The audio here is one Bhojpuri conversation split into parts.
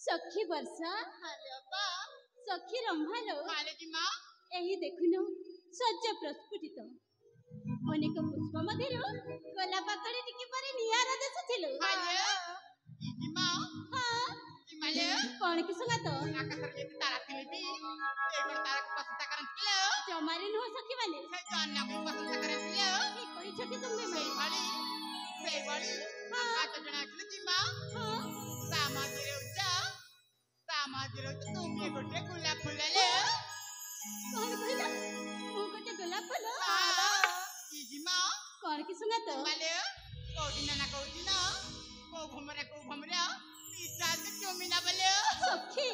सखी वर्षा सखी रंभालो यही देखुन सज्ज प्रस्फुटित अनेक पुष्प मध्य गोलाप कड़ी टिके परे नियारा दिसुथिलु कौन कि संगत जमारी नुह सखी माने कौन कि संगत सखी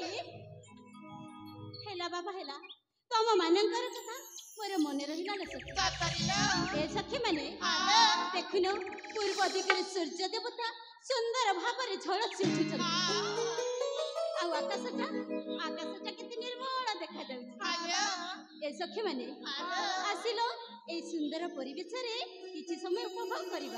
हेला बाबा हेला तम मानकर कथा मोर मने रहिला न सखी ए सखी माने देखुन पूर्व दिगरे सूर्य देवता सुंदर भाबरे झलक सिंचुछन आकाशटा केते निर्मल देखा जाउछ ए सखी माने आसिलो ए सुंदर परिवेश रे किछि समय उपभोग करिबा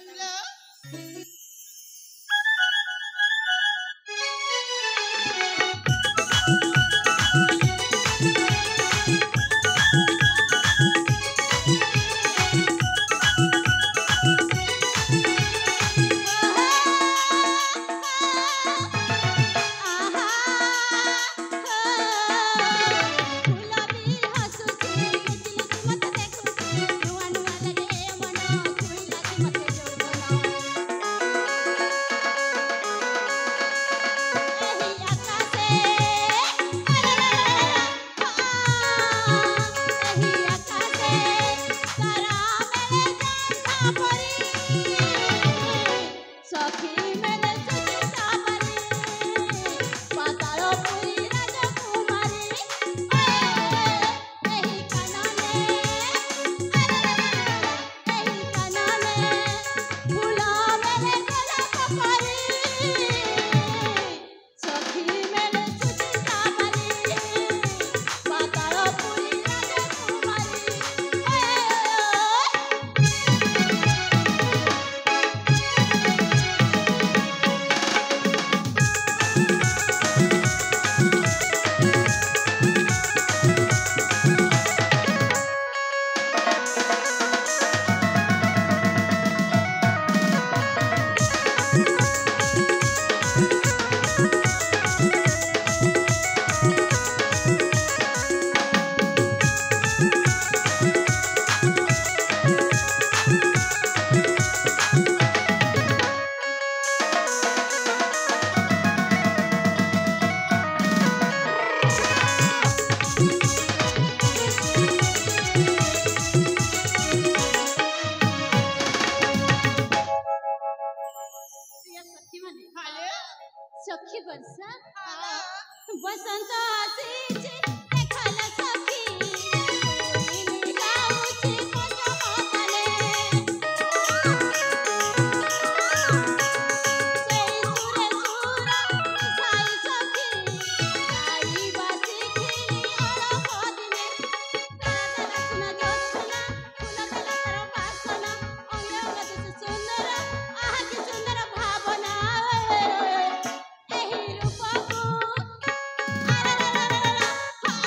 सखी वर्षा बसंत आसीचे देखला सखी कोइली गाउची पंचमतले सेई सुरे सुरा साई सखी साई बासी खिली अलपदिने दादा सुना जोछना फुला कलर वासना अंगे अंगे सुंदर आहा की सुंदर भावना एही रूपको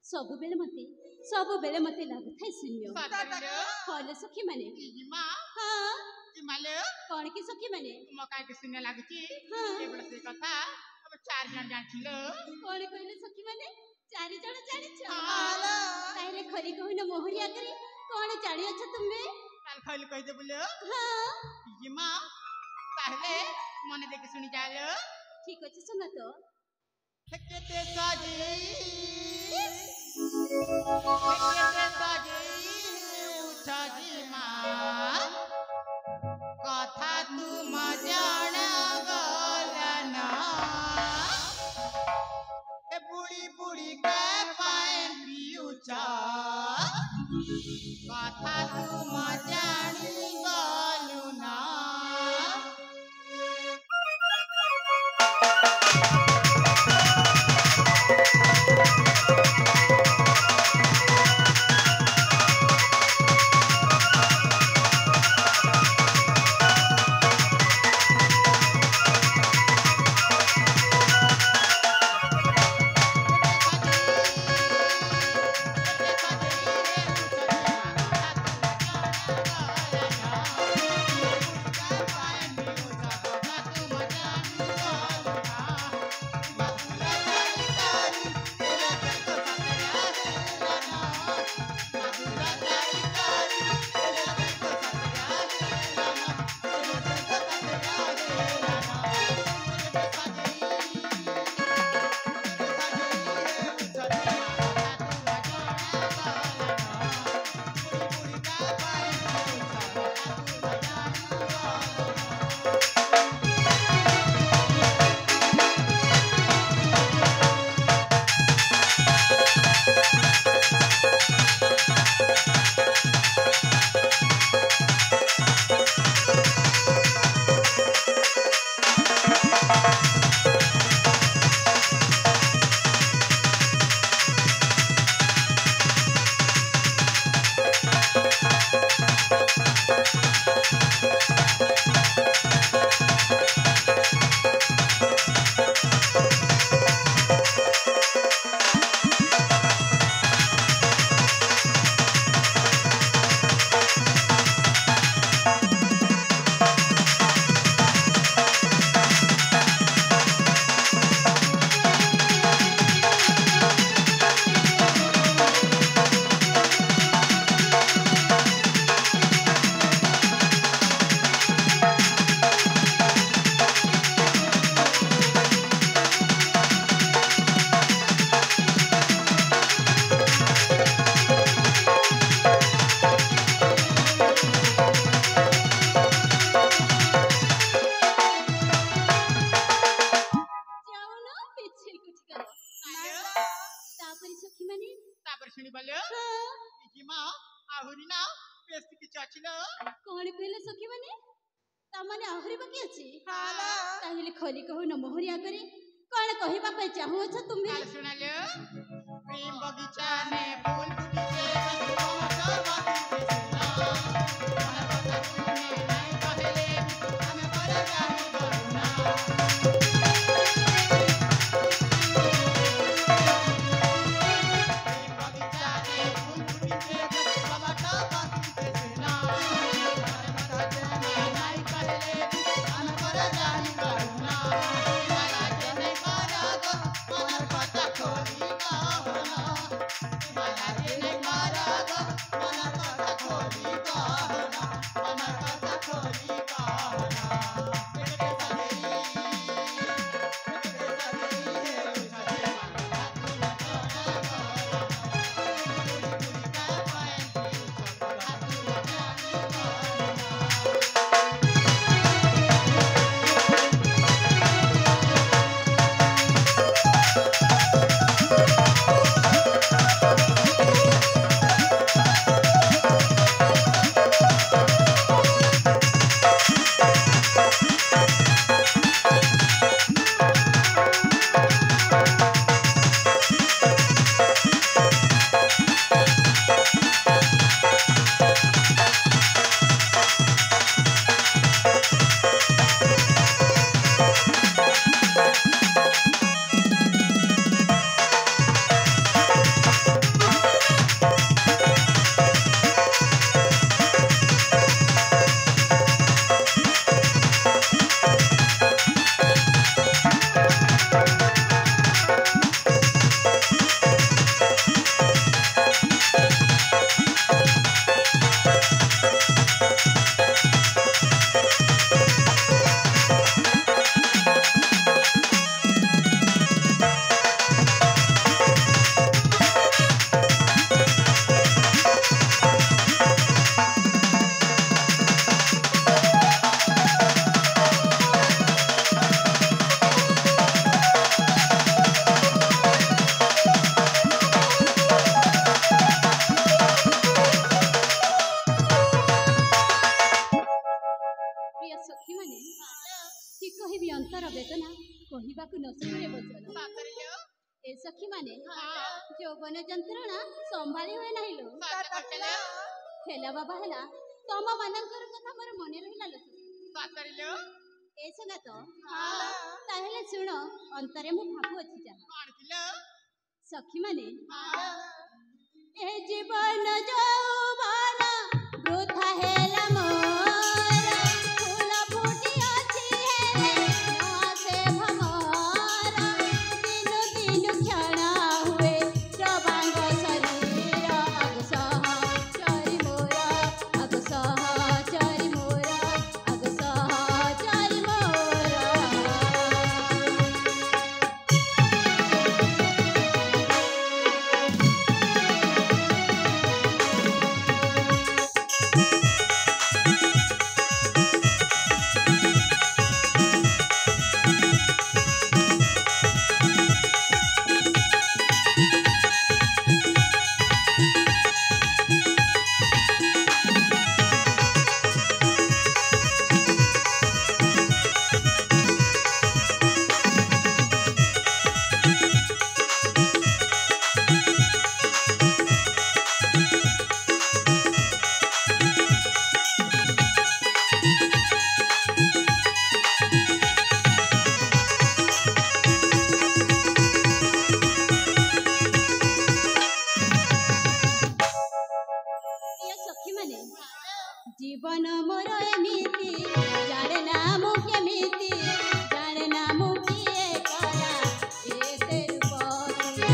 ସବୁବେଳେ ମତେ ଲାଗୁଥାଏ ଶୂନ୍ୟ। ହଲ ସଖୀ ମାନେ ହଁ କଣ କି ସଖୀ ମାନେ ଶୂନ୍ୟ ଲାଗୁଛି କଥା ଚାରି ଜଣ ଜାଣିଥିଲ କଣ କହିଲେ ସଖୀ ମାନେ 4 ଜଣ ଜାଣିଛ ତାହେଲେ ଖରି କହୁନ ମୋହରି ଆଗରେ କଣ ଜାଣିଅଛ ତୁମେ ଖଲି କହିଦେ ବୋଲ ହଁ ତାହେଲେ ମନେ ଦେଖି ଶୁଣି ଯାଲ ଠିକ ଅଛି ଶୁଣ ତ କେତେ ସାଜି ଉଠାଜି ମା କଥା ତୁମ ଜାଣା ଗଲନା ଏ বুড়ি বুড়ি কে পায় পিউচা কথা তুম জানি গলু না ଖଲି କହୁନ ମୋହରି ଆଗରେ କଣ କହିବା ପାଇଁ ଚାହୁଁଛ ତୁମେ ଶୁଣାଲ ପ୍ରେମ ବଗିଚା ନେ ଫୁଲ ଫୁଟିছে ଯିବାକୁ ନ ଶୁଣେ ବଚନ ଏ ସଖୀ ମାନେ ଯୌବନ ଯନ୍ତ୍ରଣା ସମ୍ଭାଳି ହୁଏ ନାହିଁ ଲୋ। ହେଲା ବାବା ହେଲା ତମ ମାନଙ୍କର କଥା ମୋର ମନେ ରହିଲା ଲୋ ଏ ସଙ୍ଗାତ ତାହେଲେ ଶୁଣ ଅନ୍ତରେ ମୁଁ ଭାବୁଅଛି ଯାହା ସଖୀ ମାନେ ଏ ଜୀବନ ଯୌବନ ବୃଥା ହେଲା ମୋର ଫୁଲ ଫୁଟି ଅଛି ହେଲେ ନ ଆସେ ଭମର ଦିନୁ ଦିନୁ କ୍ଷଣ ହୁଏ ପ୍ରବାଙ୍ଗ ଶରୀର ଅଗସହ ଚରି ମୋର ଅଗସହ ଚରି ମୋର ଅଗସହ ଚରି ମୋର जीवन मोर एमिति जाने ना मु केमिति जाने ना मु किए करा एते रूपसी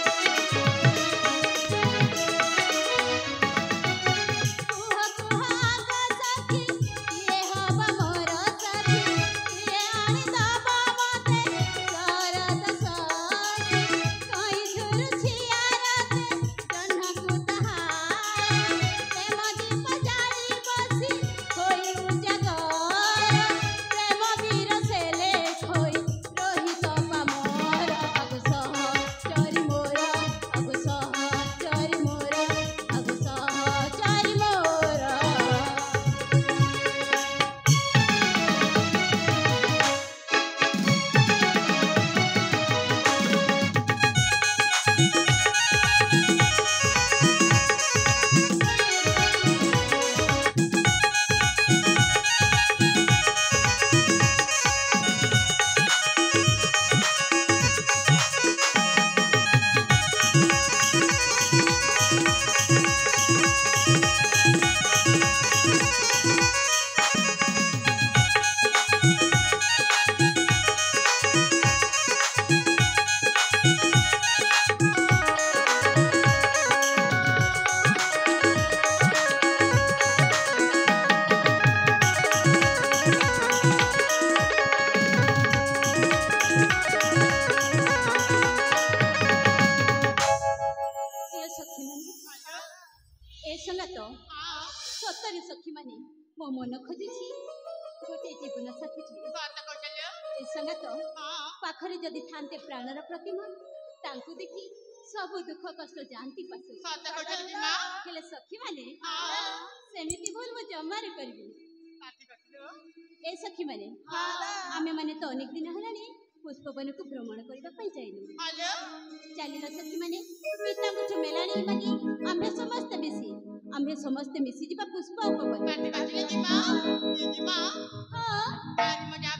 कुह कुह आग सखी किए हवा मोर सखी किए आनी दबा मते शरद सखी कहीं झुरु छियारते जन्हा को तहार प्रेम दीप जाली बसी होई उजागर प्रेम वीर सेले होई रोहित पामर अगसह चरी मोर अगसह चरी मोर अगसह चरी मोर प्रिय सखी माने ए सङ्गात सତରେ सखी माने ମୋ ମନ ଖୋଜୁଛି ଗୋଟେ ଜୀବନ ସାଥୀଟିଏ ଏ ସଙ୍ଗାତ ପାଖରେ ଯଦି ଥାନ୍ତେ ପ୍ରାଣର ପ୍ରତିମା ତାଙ୍କୁ ଦେଖି ସବୁ ଦୁଃଖ କଷ୍ଟ ଯାଆନ୍ତି ପାଶୁ ହେଲେ ସଖୀ ମାନେ ସେମିତି ଭୁଲ ମୁଁ ଜମାରେ କରିବିନି ଏ ସଖୀ ମାନେ ଆମେ ମାନେ ତ ଅନେକ ଦିନ ହେଲାଣି ପୁଷ୍ପବନକୁ ଭ୍ରମଣ କରିବା ପାଇଁ ଯାଇନୁ ଚାଲିଲ ସଖୀ ମାନେ ପିତାଙ୍କଠୁ ମେଲାଣି ମାଗି ଆମ୍ଭେ ସମସ୍ତେ ମିଶିଯିବା ପୁଷ୍ପ ଉପବନ ଯିବା ହଁ